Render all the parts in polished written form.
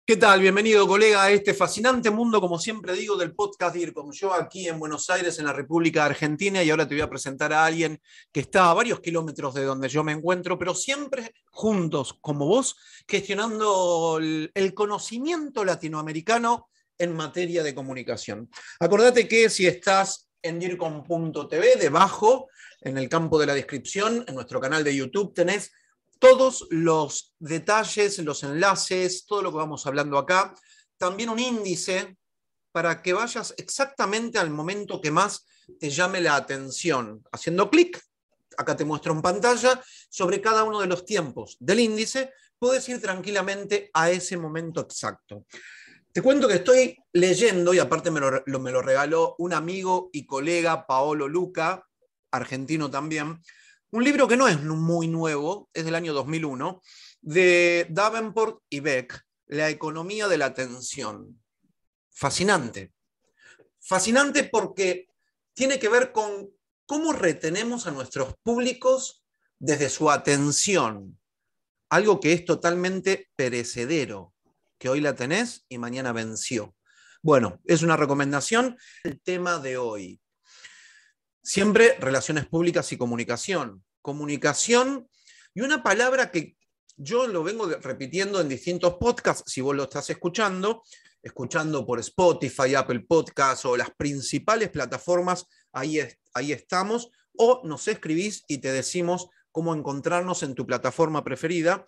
¿Qué tal? Bienvenido, colega, a este fascinante mundo, como siempre digo, del podcast DIRCOM. Yo aquí en Buenos Aires, en la República Argentina, y ahora te voy a presentar a alguien que está a varios kilómetros de donde yo me encuentro, pero siempre juntos, como vos, gestionando el conocimiento latinoamericano en materia de comunicación. Acordate que si estás en DIRCOM.tv, debajo, en el campo de la descripción, en nuestro canal de YouTube, tenés todos los detalles, los enlaces, todo lo que vamos hablando acá. También un índice para que vayas exactamente al momento que más te llame la atención. Haciendo clic, acá te muestro en pantalla, sobre cada uno de los tiempos del índice, puedes ir tranquilamente a ese momento exacto. Te cuento que estoy leyendo, y aparte me lo regaló un amigo y colega, Paolo Luca, argentino también, un libro que no es muy nuevo, es del año 2001, de Davenport y Beck, La economía de la atención. Fascinante. Fascinante porque tiene que ver con cómo retenemos a nuestros públicos desde su atención. Algo que es totalmente perecedero, que hoy la tenés y mañana venció. Bueno, es una recomendación. El tema de hoy. Siempre relaciones públicas y comunicación. Comunicación y una palabra que yo lo vengo repitiendo en distintos podcasts, si vos lo estás escuchando por Spotify, Apple Podcasts o las principales plataformas, ahí estamos, o nos escribís y te decimos cómo encontrarnos en tu plataforma preferida.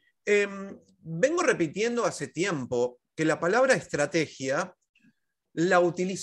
Vengo repitiendo hace tiempo que la palabra estrategia la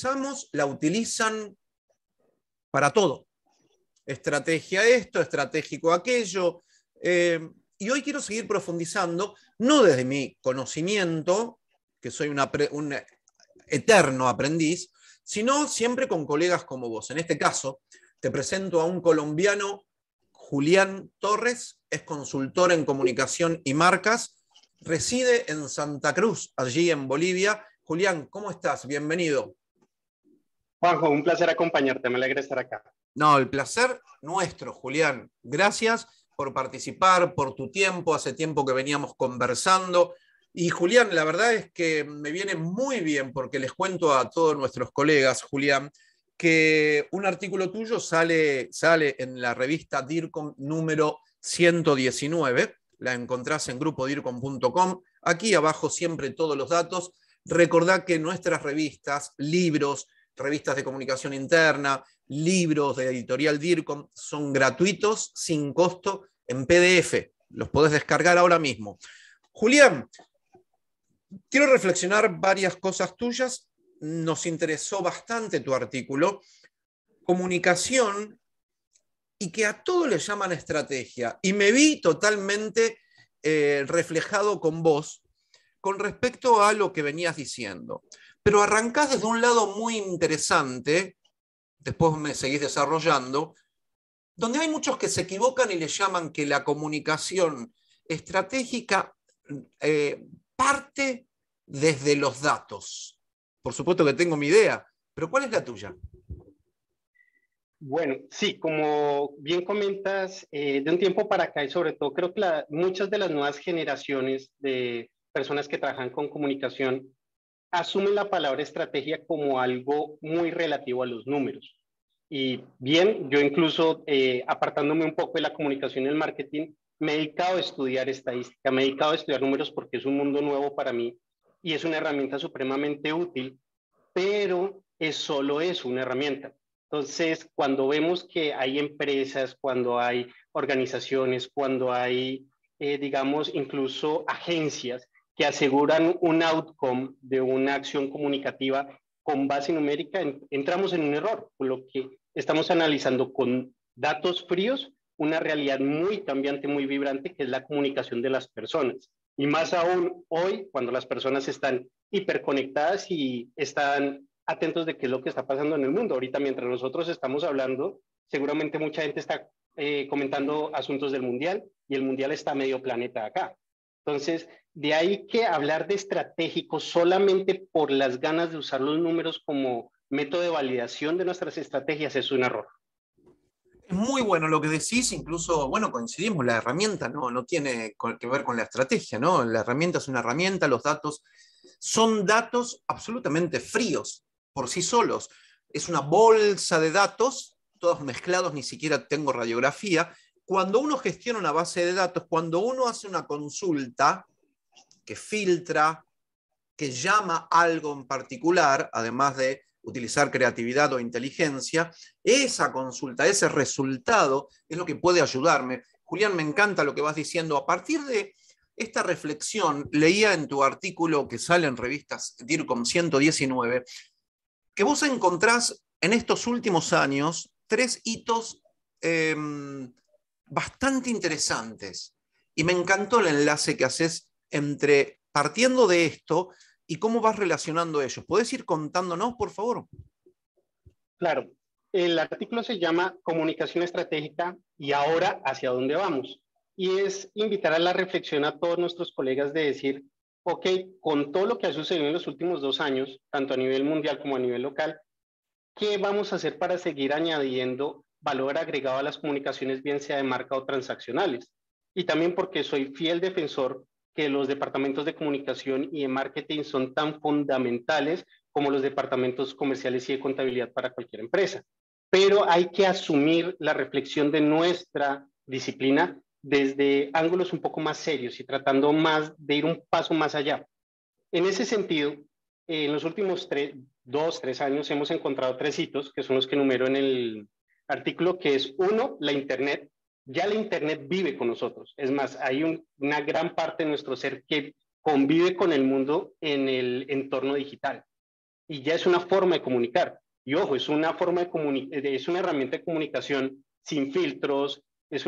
utilizan para todo. Estrategia esto, estratégico aquello. Y hoy quiero seguir profundizando, no desde mi conocimiento, que soy un eterno aprendiz, sino siempre con colegas como vos. En este caso, te presento a un colombiano, Julián Torres, es consultor en comunicación y marcas, reside en Santa Cruz, allí en Bolivia. Julián, ¿cómo estás? Bienvenido. Juanjo, un placer acompañarte, me alegra estar acá. No, el placer nuestro, Julián. Gracias por participar, por tu tiempo. Hace tiempo que veníamos conversando. Y Julián, la verdad es que me viene muy bien porque les cuento a todos nuestros colegas, Julián, que un artículo tuyo sale en la revista DIRCOM número 119. La encontrás en grupodircom.com. Aquí abajo siempre todos los datos. Recordá que nuestras revistas, libros, revistas de comunicación interna, libros de editorial DIRCOM son gratuitos, sin costo, en PDF. Los podés descargar ahora mismo. Julián, quiero reflexionar varias cosas tuyas. Nos interesó bastante tu artículo. Comunicación y que a todo le llaman estrategia. Y me vi totalmente reflejado con vos con respecto a lo que venías diciendo. Pero arrancás desde un lado muy interesante, después me seguís desarrollando, donde hay muchos que se equivocan y le llaman que la comunicación estratégica parte desde los datos. Por supuesto que tengo mi idea, pero ¿cuál es la tuya? Bueno, sí, como bien comentas, de un tiempo para acá y sobre todo creo que muchas de las nuevas generaciones de personas que trabajan con comunicación asumen la palabra estrategia como algo muy relativo a los números. Y bien, yo incluso apartándome un poco de la comunicación y el marketing, me he dedicado a estudiar estadística, me he dedicado a estudiar números porque es un mundo nuevo para mí y es una herramienta supremamente útil, pero solo es una herramienta. Entonces, cuando vemos que hay empresas, cuando hay organizaciones, cuando hay, digamos, incluso agencias que aseguran un outcome de una acción comunicativa con base numérica, entramos en un error, por lo que estamos analizando con datos fríos una realidad muy cambiante, muy vibrante, que es la comunicación de las personas. Y más aún hoy, cuando las personas están hiperconectadas y están atentos de qué es lo que está pasando en el mundo. Ahorita, mientras nosotros estamos hablando, seguramente mucha gente está comentando asuntos del mundial y el mundial está medio planeta acá. Entonces, de ahí que hablar de estratégico solamente por las ganas de usar los números como método de validación de nuestras estrategias es un error. Es muy bueno lo que decís, incluso, bueno, coincidimos, la herramienta no tiene que ver con la estrategia, ¿no? La herramienta es una herramienta, los datos son datos absolutamente fríos por sí solos. Es una bolsa de datos, todos mezclados, ni siquiera tengo radiografía. Cuando uno gestiona una base de datos, cuando uno hace una consulta que filtra, que llama algo en particular, además de utilizar creatividad o inteligencia, esa consulta, ese resultado es lo que puede ayudarme. Julián, me encanta lo que vas diciendo. A partir de esta reflexión, leía en tu artículo que sale en revistas DIRCOM 119, que vos encontrás en estos últimos años tres hitos eh, bastante interesantes. Y me encantó el enlace que haces entre partiendo de esto y cómo vas relacionando ellos. ¿Podés ir contándonos, por favor? Claro, el artículo se llama Comunicación Estratégica y ahora hacia dónde vamos. Y es invitar a la reflexión a todos nuestros colegas de decir, ok, con todo lo que ha sucedido en los últimos 2 años, tanto a nivel mundial como a nivel local, ¿qué vamos a hacer para seguir añadiendo valor agregado a las comunicaciones, bien sea de marca o transaccionales? Y también porque soy fiel defensor que los departamentos de comunicación y de marketing son tan fundamentales como los departamentos comerciales y de contabilidad para cualquier empresa. Pero hay que asumir la reflexión de nuestra disciplina desde ángulos un poco más serios y tratando más de ir un paso más allá. En ese sentido, en los últimos 2, 3 años hemos encontrado 3 hitos, que son los que enumero en el artículo, que es uno, la Internet. Ya la Internet vive con nosotros. Es más, hay una gran parte de nuestro ser que convive con el mundo en el entorno digital. Y ya es una forma de comunicar. Y ojo, es una es una herramienta de comunicación sin filtros,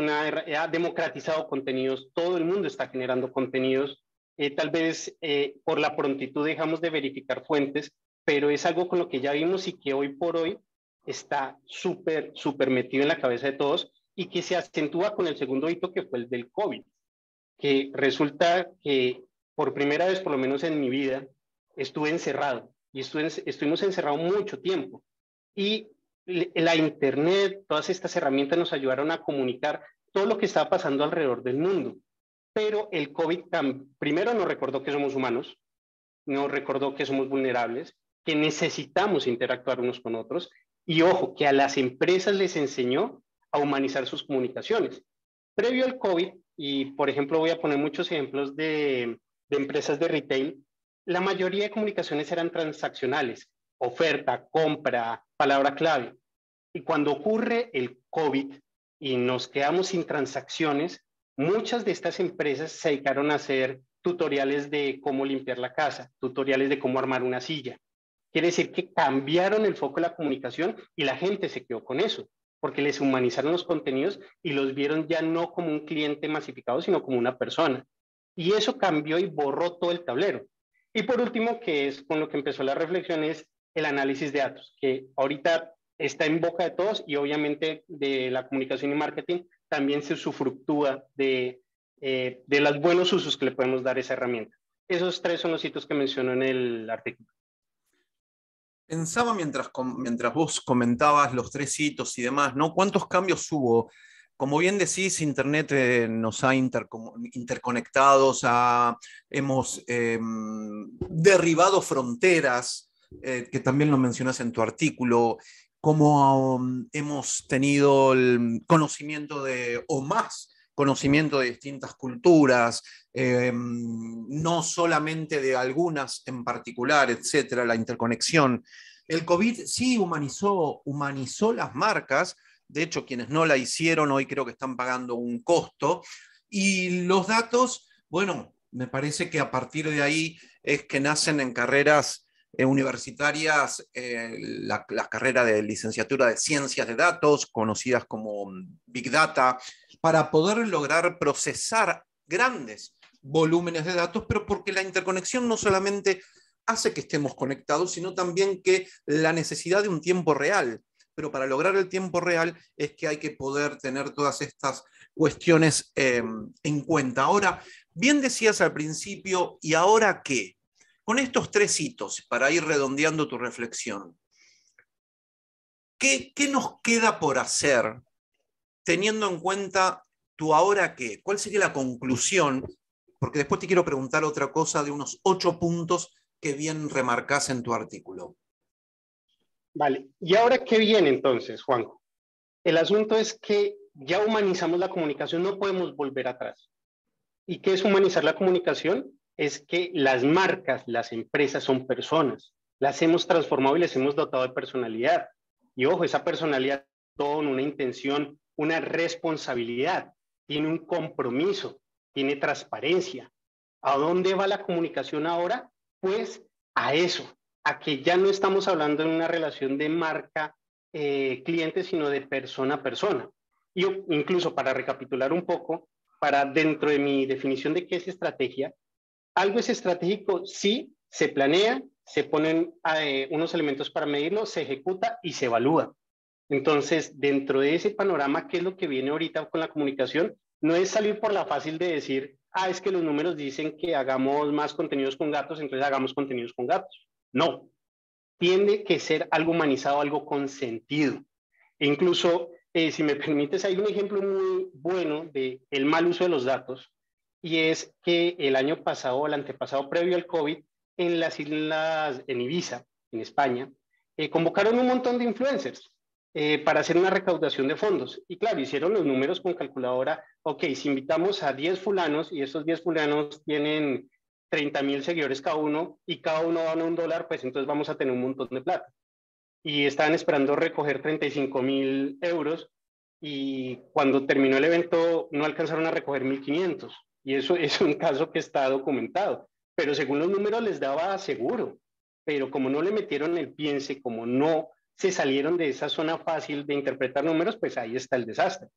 ha democratizado contenidos, todo el mundo está generando contenidos. Tal vez por la prontitud dejamos de verificar fuentes, pero es algo con lo que ya vimos y que hoy por hoy está súper, súper metido en la cabeza de todos y que se acentúa con el segundo hito que fue el del COVID, que resulta que por primera vez, por lo menos en mi vida, estuve encerrado y estuvimos encerrados mucho tiempo. Y la Internet, todas estas herramientas nos ayudaron a comunicar todo lo que estaba pasando alrededor del mundo. Pero el COVID primero nos recordó que somos humanos, nos recordó que somos vulnerables, que necesitamos interactuar unos con otros y ojo, que a las empresas les enseñó a humanizar sus comunicaciones. Previo al COVID, y por ejemplo voy a poner muchos ejemplos de empresas de retail, la mayoría de comunicaciones eran transaccionales, oferta, compra, palabra clave. Y cuando ocurre el COVID y nos quedamos sin transacciones, muchas de estas empresas se dedicaron a hacer tutoriales de cómo limpiar la casa, tutoriales de cómo armar una silla. Quiere decir que cambiaron el foco de la comunicación y la gente se quedó con eso, porque les humanizaron los contenidos y los vieron ya no como un cliente masificado, sino como una persona. Y eso cambió y borró todo el tablero. Y por último, que es con lo que empezó la reflexión, es el análisis de datos, que ahorita está en boca de todos y obviamente de la comunicación y marketing también se usufructúa de los buenos usos que le podemos dar a esa herramienta. Esos 3 son los hitos que menciono en el artículo. Pensaba mientras vos comentabas los tres hitos y demás, ¿no? ¿Cuántos cambios hubo? Como bien decís, Internet nos ha interconectados, hemos derribado fronteras, que también lo mencionas en tu artículo, cómo hemos tenido el conocimiento o más conocimiento de distintas culturas, no solamente de algunas en particular, etcétera, la interconexión. El COVID sí humanizó las marcas, de hecho quienes no la hicieron hoy creo que están pagando un costo, y los datos, bueno, me parece que a partir de ahí es que nacen en carreras universitarias, la carrera de licenciatura de ciencias de datos, conocidas como Big Data, para poder lograr procesar grandes volúmenes de datos, pero porque la interconexión no solamente hace que estemos conectados, sino también que la necesidad de un tiempo real. Pero para lograr el tiempo real es que hay que poder tener todas estas cuestiones en cuenta. Ahora, bien decías al principio, ¿y ahora qué? Con estos tres hitos, para ir redondeando tu reflexión, ¿qué nos queda por hacer teniendo en cuenta tu ahora qué. ¿Cuál sería la conclusión? Porque después te quiero preguntar otra cosa de unos 8 puntos que bien remarcás en tu artículo. Vale, ¿y ahora qué viene entonces, Juanjo? El asunto es que ya humanizamos la comunicación, no podemos volver atrás. ¿Y qué es humanizar la comunicación? Es que las marcas, las empresas son personas. Las hemos transformado y les hemos dotado de personalidad. Y ojo, esa personalidad tiene una intención, una responsabilidad, tiene un compromiso, tiene transparencia. ¿A dónde va la comunicación ahora? Pues a eso, a que ya no estamos hablando de una relación de marca cliente, sino de persona a persona. Y incluso para recapitular un poco, para dentro de mi definición de qué es estrategia, algo es estratégico si se planea, se ponen unos elementos para medirlo, se ejecuta y se evalúa. Entonces, dentro de ese panorama, ¿qué es lo que viene ahorita con la comunicación? No es salir por la fácil de decir, es que los números dicen que hagamos más contenidos con gatos, entonces hagamos contenidos con gatos. No, tiene que ser algo humanizado, algo con sentido. E incluso, si me permites, hay un ejemplo muy bueno de el mal uso de los datos, y es que el año pasado, el antepasado, previo al COVID, en las islas, en Ibiza, en España, convocaron un montón de influencers para hacer una recaudación de fondos. Y claro, hicieron los números con calculadora. Ok, si invitamos a 10 fulanos y esos 10 fulanos tienen 30,000 seguidores cada uno y cada uno dona $1, pues entonces vamos a tener un montón de plata. Y estaban esperando recoger 35,000 euros y cuando terminó el evento no alcanzaron a recoger 1.500. Y eso es un caso que está documentado. Pero según los números les daba seguro. Pero como no le metieron el piense, como no se salieron de esa zona fácil de interpretar números, pues ahí está el desastre.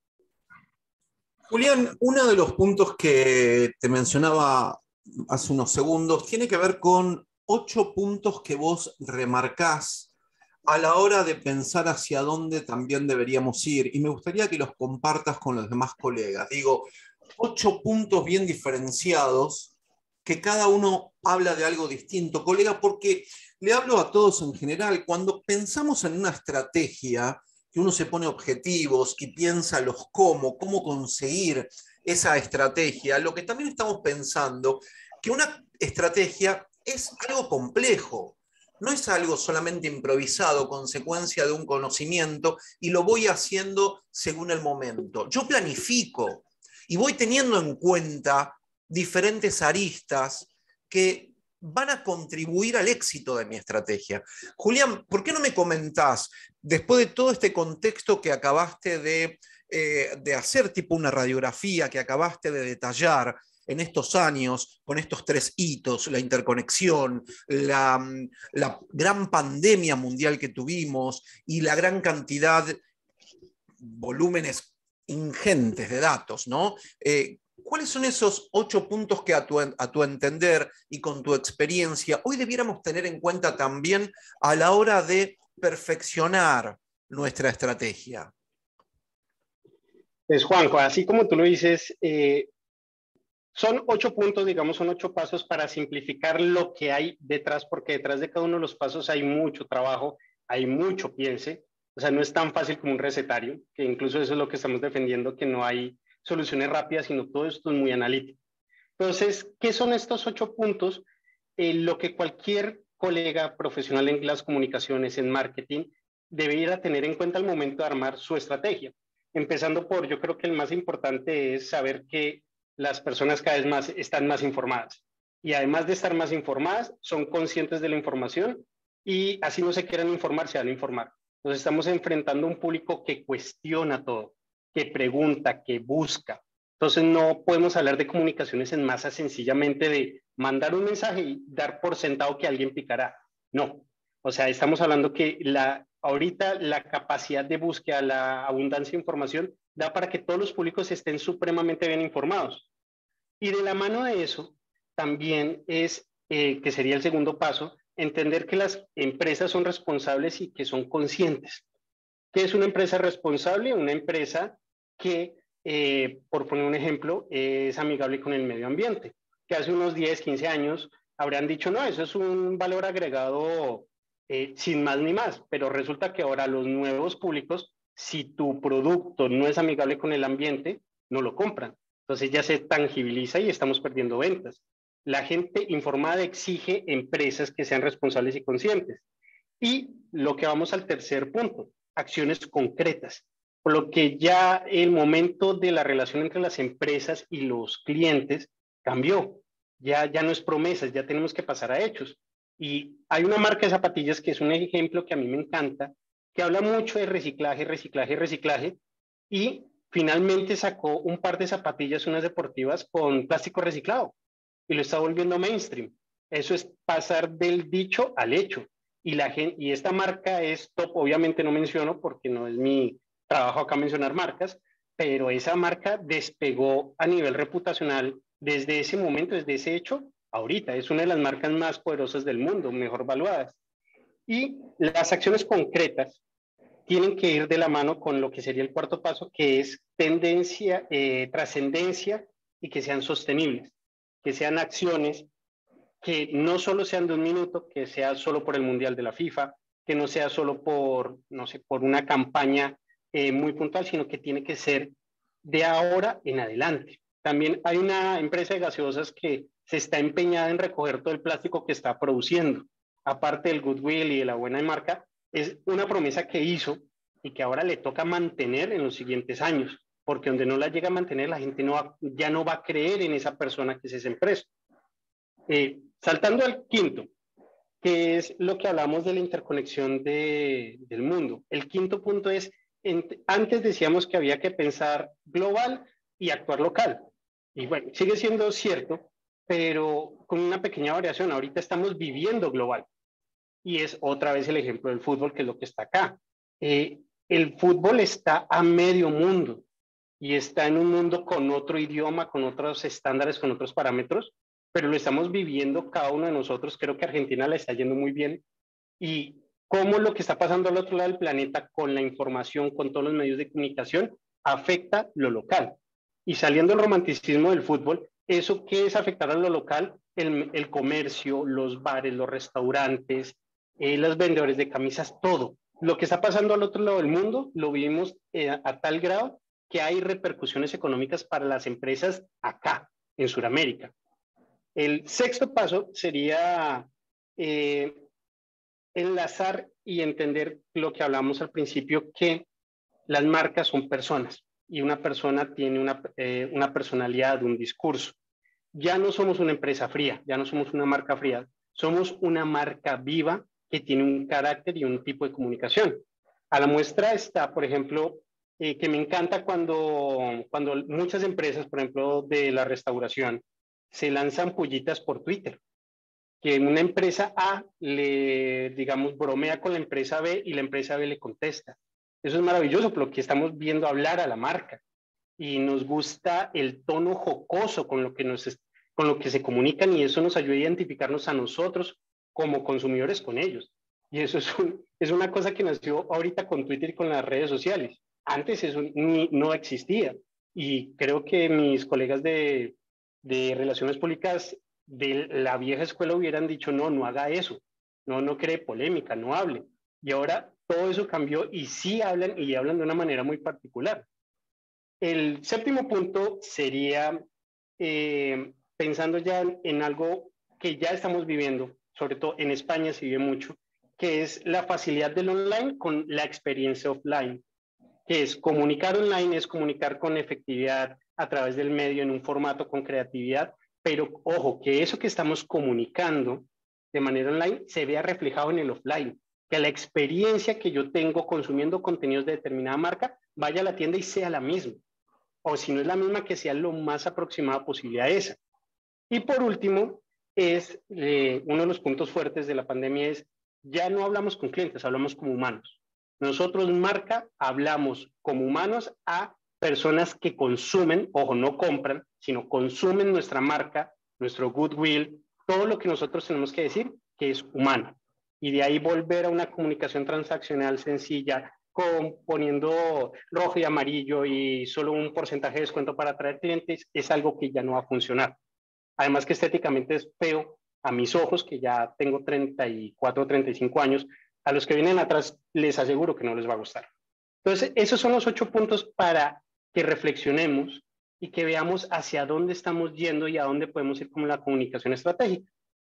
Julián, uno de los puntos que te mencionaba hace unos segundos tiene que ver con 8 puntos que vos remarcás a la hora de pensar hacia dónde también deberíamos ir. Y me gustaría que los compartas con los demás colegas. Digo, 8 puntos bien diferenciados, que cada uno habla de algo distinto. Colega, porque le hablo a todos en general, cuando pensamos en una estrategia, que uno se pone objetivos y piensa los cómo conseguir esa estrategia, lo que también estamos pensando, que una estrategia es algo complejo, no es algo solamente improvisado, consecuencia de un conocimiento, y lo voy haciendo según el momento. Yo planifico y voy teniendo en cuenta diferentes aristas que van a contribuir al éxito de mi estrategia. Julián, ¿por qué no me comentás, después de todo este contexto que acabaste de hacer, tipo una radiografía que acabaste de detallar, en estos años, con estos 3 hitos, la interconexión, la gran pandemia mundial que tuvimos y la gran cantidad, volúmenes ingentes de datos, ¿no? ¿Cuáles son esos 8 puntos que a tu entender y con tu experiencia hoy debiéramos tener en cuenta también a la hora de perfeccionar nuestra estrategia? Pues Juanjo, así como tú lo dices, son 8 puntos, digamos, son 8 pasos para simplificar lo que hay detrás, porque detrás de cada uno de los pasos hay mucho trabajo, hay mucho piense. O sea, no es tan fácil como un recetario, que incluso eso es lo que estamos defendiendo, que no hay soluciones rápidas, sino todo esto es muy analítico. Entonces, ¿qué son estos 8 puntos? Lo que cualquier colega profesional en las comunicaciones, en marketing, debería tener en cuenta al momento de armar su estrategia. Empezando por, yo creo que el más importante es saber que las personas cada vez más están más informadas. Y además de estar más informadas, son conscientes de la información y así no se quieran informar, se van a informar. Nos estamos enfrentando a un público que cuestiona todo, que pregunta, que busca. Entonces no podemos hablar de comunicaciones en masa sencillamente de mandar un mensaje y dar por sentado que alguien picará. No. O sea, estamos hablando que ahorita la capacidad de búsqueda, la abundancia de información, da para que todos los públicos estén supremamente bien informados. Y de la mano de eso, también es, que sería el segundo paso, entender que las empresas son responsables y que son conscientes. ¿Qué es una empresa responsable? Una empresa que, por poner un ejemplo, es amigable con el medio ambiente, que hace unos 10, 15 años habrían dicho, no, eso es un valor agregado sin más ni más, pero resulta que ahora los nuevos públicos Si tu producto no es amigable con el ambiente, no lo compran. Entonces ya se tangibiliza y estamos perdiendo ventas. La gente informada exige empresas que sean responsables y conscientes. Y lo que vamos al tercer punto, acciones concretas. Por lo que ya el momento de la relación entre las empresas y los clientes cambió. Ya no es promesas, ya tenemos que pasar a hechos. Y hay una marca de zapatillas que es un ejemplo que a mí me encanta, que habla mucho de reciclaje, reciclaje, reciclaje, y finalmente sacó un par de zapatillas, unas deportivas, con plástico reciclado, y lo está volviendo mainstream. Eso es pasar del dicho al hecho. Y esta marca es top, obviamente no menciono porque no es mi trabajo acá mencionar marcas, pero esa marca despegó a nivel reputacional desde ese momento, desde ese hecho, ahorita. Es una de las marcas más poderosas del mundo, mejor valuadas. Y las acciones concretas tienen que ir de la mano con lo que sería el cuarto paso, que es tendencia, trascendencia y que sean sostenibles, que sean acciones que no solo sean de un minuto, que sea solo por el Mundial de la FIFA, que no sea solo por, no sé, por una campaña muy puntual, sino que tiene que ser de ahora en adelante. También hay una empresa de gaseosas que se está empeñada en recoger todo el plástico que está produciendo. Aparte del goodwill y de la buena marca, es una promesa que hizo y que ahora le toca mantener en los siguientes años, porque donde no la llega a mantener, la gente ya no va a creer en esa persona que es esa empresa. Saltando al quinto, que es lo que hablamos de la interconexión del mundo. El quinto punto es, antes decíamos que había que pensar global y actuar local. Y bueno, sigue siendo cierto, pero con una pequeña variación. Ahorita estamos viviendo global. Y es otra vez el ejemplo del fútbol, que es lo que está acá. El fútbol está a medio mundo y está en un mundo con otro idioma, con otros estándares, con otros parámetros, pero lo estamos viviendo cada uno de nosotros. Creo que Argentina le está yendo muy bien y cómo lo que está pasando al otro lado del planeta con la información, con todos los medios de comunicación, afecta lo local. Y saliendo del romanticismo del fútbol, ¿eso qué es afectar a lo local? El comercio, los bares, los restaurantes, los vendedores de camisas, todo. Lo que está pasando al otro lado del mundo lo vivimos a tal grado que hay repercusiones económicas para las empresas acá, en Sudamérica. El sexto paso sería enlazar y entender lo que hablamos al principio, que las marcas son personas y una persona tiene una personalidad, un discurso. Ya no somos una empresa fría, ya no somos una marca fría, somos una marca viva que tiene un carácter y un tipo de comunicación. A la muestra está, por ejemplo, que me encanta cuando muchas empresas, por ejemplo, de la restauración, se lanzan pullitas por Twitter, que una empresa A digamos, bromea con la empresa B y la empresa B le contesta. Eso es maravilloso, porque estamos viendo hablar a la marca y nos gusta el tono jocoso con lo que se comunican, y eso nos ayuda a identificarnos a nosotros como consumidores con ellos. Y eso es una cosa que nació ahorita con Twitter y con las redes sociales. Antes eso no existía. Y creo que mis colegas de relaciones públicas de la vieja escuela hubieran dicho, no, no haga eso, no cree polémica, no hable. Y ahora todo eso cambió y sí hablan, y hablan de una manera muy particular. El séptimo punto sería, pensando ya en algo que ya estamos viviendo, sobre todo en España se vive mucho, que es la facilidad del online con la experiencia offline, que es comunicar online, es comunicar con efectividad a través del medio en un formato con creatividad, pero ojo, que eso que estamos comunicando de manera online se vea reflejado en el offline, que la experiencia que yo tengo consumiendo contenidos de determinada marca vaya a la tienda y sea la misma, o si no es la misma, que sea lo más aproximada posible a esa. Y por último, es uno de los puntos fuertes de la pandemia es, ya no hablamos con clientes, hablamos como humanos. Nosotros, marca, hablamos como humanos a personas que consumen, ojo, no compran, sino consumen nuestra marca, nuestro goodwill, todo lo que nosotros tenemos que decir que es humano. Y de ahí volver a una comunicación transaccional sencilla, poniendo rojo y amarillo y solo un porcentaje de descuento para atraer clientes, es algo que ya no va a funcionar. Además que estéticamente es feo a mis ojos, que ya tengo 34, 35 años, a los que vienen atrás les aseguro que no les va a gustar. Entonces, esos son los 8 puntos para que reflexionemos y que veamos hacia dónde estamos yendo y a dónde podemos ir con la comunicación estratégica.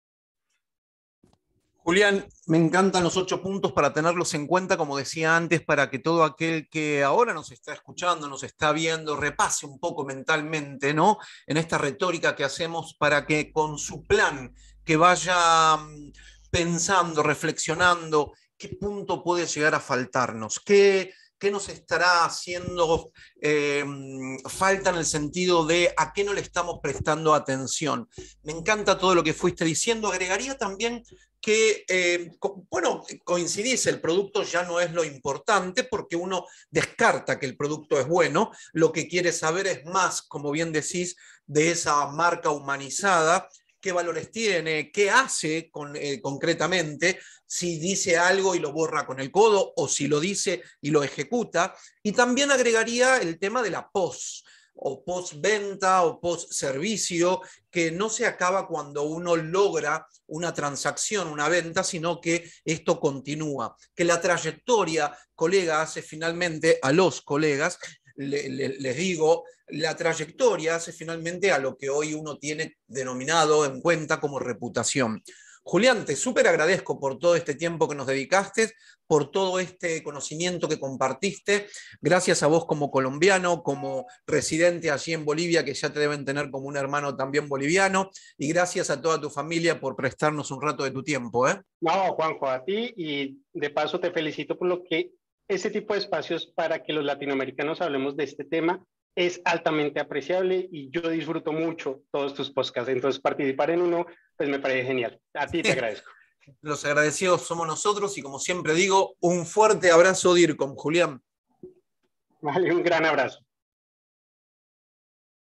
Julián, me encantan los 8 puntos para tenerlos en cuenta, como decía antes, para que todo aquel que ahora nos está escuchando, nos está viendo, repase un poco mentalmente, ¿no? En esta retórica que hacemos para que con su plan, que vaya pensando, reflexionando, qué punto puede llegar a faltarnos, qué nos estará haciendo falta en el sentido de a qué no le estamos prestando atención. Me encanta todo lo que fuiste diciendo. Agregaría también que, bueno, coincidís, el producto ya no es lo importante porque uno descarta que el producto es bueno, lo que quiere saber es más, como bien decís, de esa marca humanizada, qué valores tiene, qué hace concretamente, si dice algo y lo borra con el codo o si lo dice y lo ejecuta. Y también agregaría el tema de la post o postventa o post-servicio, que no se acaba cuando uno logra una transacción, una venta, sino que esto continúa, que la trayectoria, colega, hace finalmente a los colegas, les digo, la trayectoria hace finalmente a lo que hoy uno tiene denominado en cuenta como reputación. Julián, te súper agradezco por todo este tiempo que nos dedicaste, por todo este conocimiento que compartiste. Gracias a vos como colombiano, como residente allí en Bolivia, que ya te deben tener como un hermano también boliviano. Y gracias a toda tu familia por prestarnos un rato de tu tiempo. No, Juanjo, a ti, y de paso te felicito por lo que ese tipo de espacios para que los latinoamericanos hablemos de este tema es altamente apreciable y yo disfruto mucho todos tus podcasts. Entonces, participar en uno, pues me parece genial. A ti te agradezco. Los agradecidos somos nosotros y como siempre digo, un fuerte abrazo DIRCOM, Julián. Vale, un gran abrazo.